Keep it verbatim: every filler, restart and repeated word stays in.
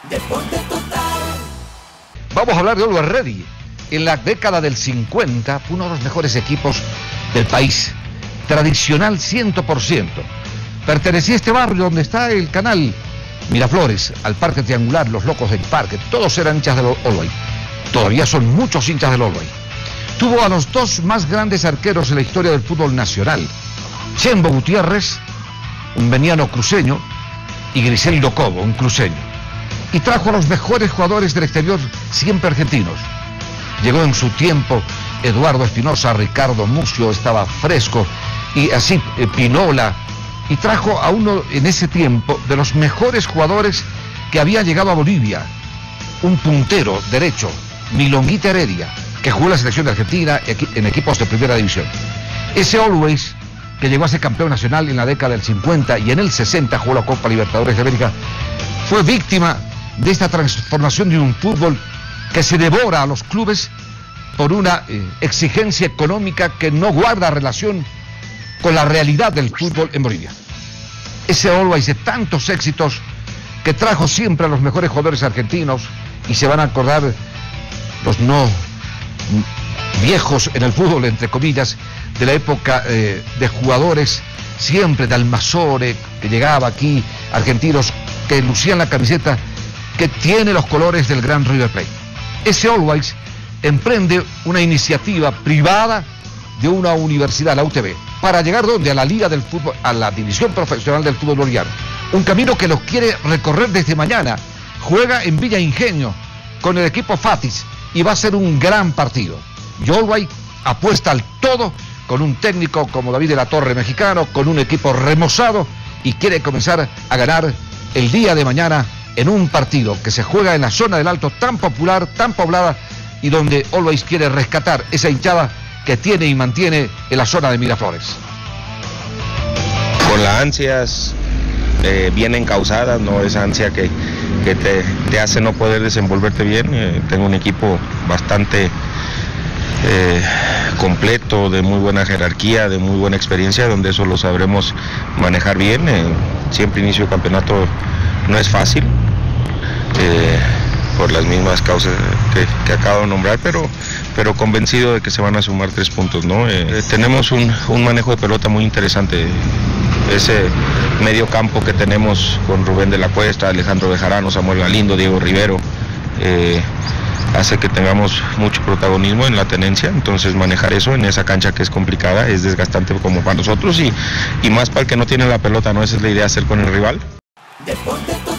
Deporte total. Vamos a hablar de Always Ready. En la década del cincuenta, uno de los mejores equipos del país. Tradicional cien por ciento. Pertenecía a este barrio donde está el canal Miraflores, al Parque Triangular, los Locos del Parque. Todos eran hinchas del Always. Todavía son muchos hinchas del Always. Tuvo a los dos más grandes arqueros en la historia del fútbol nacional. Chembo Gutiérrez, un veniano cruceño, y Griseldo Cobo, un cruceño. Y trajo a los mejores jugadores del exterior, siempre argentinos. Llegó en su tiempo Eduardo Espinosa, Ricardo Mucio, estaba fresco, y así eh, Pinola, y trajo a uno en ese tiempo de los mejores jugadores que había llegado a Bolivia, un puntero derecho, Milonguita Heredia, que jugó en la selección de Argentina en equipos de primera división. Ese Always, que llegó a ser campeón nacional en la década del cincuenta y en el sesenta jugó la Copa Libertadores de América, fue víctima de esta transformación de un fútbol que se devora a los clubes por una eh, exigencia económica que no guarda relación con la realidad del fútbol en Bolivia. Ese Always de tantos éxitos que trajo siempre a los mejores jugadores argentinos, y se van a acordar los no viejos en el fútbol, entre comillas, de la época eh, de jugadores siempre de Almazore, que llegaba aquí, argentinos que lucían la camiseta que tiene los colores del gran River Plate. Ese Always emprende una iniciativa privada de una universidad, la U T B, para llegar ¿dónde? A la Liga del Fútbol, a la División Profesional del Fútbol Boliviano. Un camino que los quiere recorrer desde mañana. Juega en Villa Ingenio con el equipo Fatis y va a ser un gran partido. Y Always apuesta al todo con un técnico como David de la Torre mexicano, con un equipo remozado, y quiere comenzar a ganar el día de mañana en un partido que se juega en la zona del Alto, tan popular, tan poblada, y donde Always quiere rescatar esa hinchada que tiene y mantiene en la zona de Miraflores. Con las ansias eh, bien encausadas, ¿no? Esa ansia que, que te, te hace no poder desenvolverte bien. Eh, tengo un equipo bastante eh, completo, de muy buena jerarquía, de muy buena experiencia, donde eso lo sabremos manejar bien. Eh, siempre inicio de campeonato no es fácil. Eh, por las mismas causas que, que acabo de nombrar, pero, pero convencido de que se van a sumar tres puntos, ¿no? Eh, tenemos un, un manejo de pelota muy interesante. Ese medio campo que tenemos con Rubén de la Cuesta, Alejandro Bejarano, Samuel Galindo, Diego Rivero, eh, hace que tengamos mucho protagonismo en la tenencia. Entonces manejar eso en esa cancha que es complicada, es desgastante como para nosotros, y, y más para el que no tiene la pelota, ¿no? Esa es la idea, hacer con el rival. Deporte total.